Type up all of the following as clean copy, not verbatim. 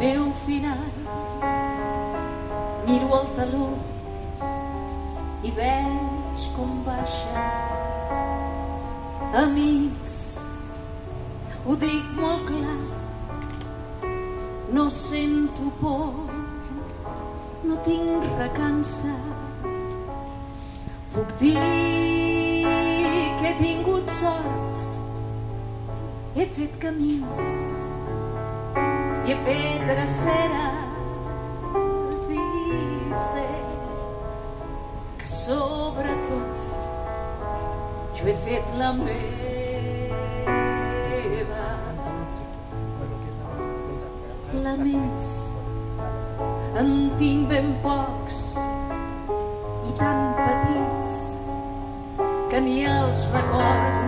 meu final. Miro el taló i veig com baixa. Amics, ho dic molt clar, no sento por, no tinc recança. Puc dir que he tingut sort, he fet camins i he fet dreceres i sé que sobretot jo he fet la meva. Laments en tinc ben pocs i tan petits que ni els recordo.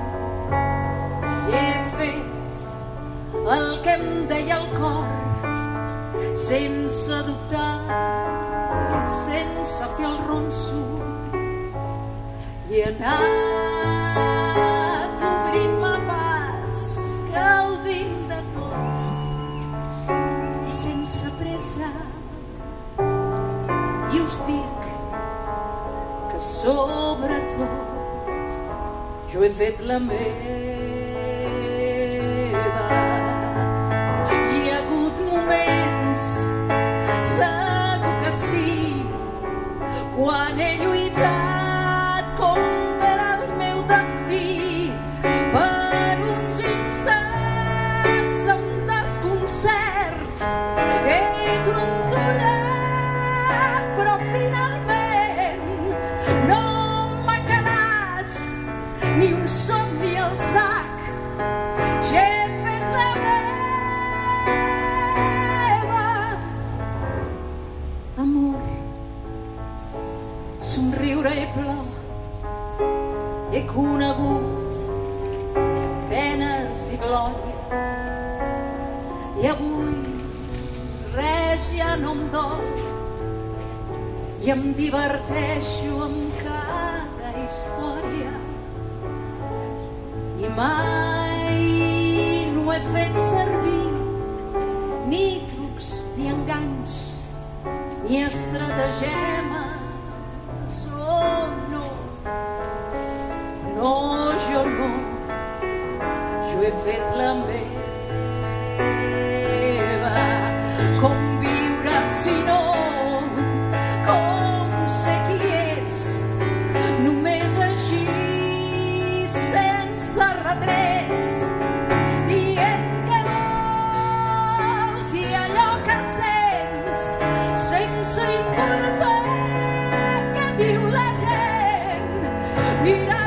He fet el que em deia el cor sense dubtar, sense fer el ronso, i he anat obrint-me pas, gaudint de tot i sense pressa. I us dic que sobretot jo he fet la meva. Hi ha hagut moments, segur que sí, quan he lluitat contra el meu destí. Per uns instants amb desconcert he trontollat, però finalment no m'ha quedat ni un somni al sac. Ja he fet la meva. Amor, somriure i plor, he conegut penes i glòria, i avui res ja no em dol i em diverteixo amb cada història. I mai no he fet servir ni trucs ni enganys ni estratagemes. Oh, no, no, jo no, jo he fet la meva. Com viure si no, com ser qui ets, només així, sense retrets, dient que vols i allò que sents, sense importar què diu la gent. Mira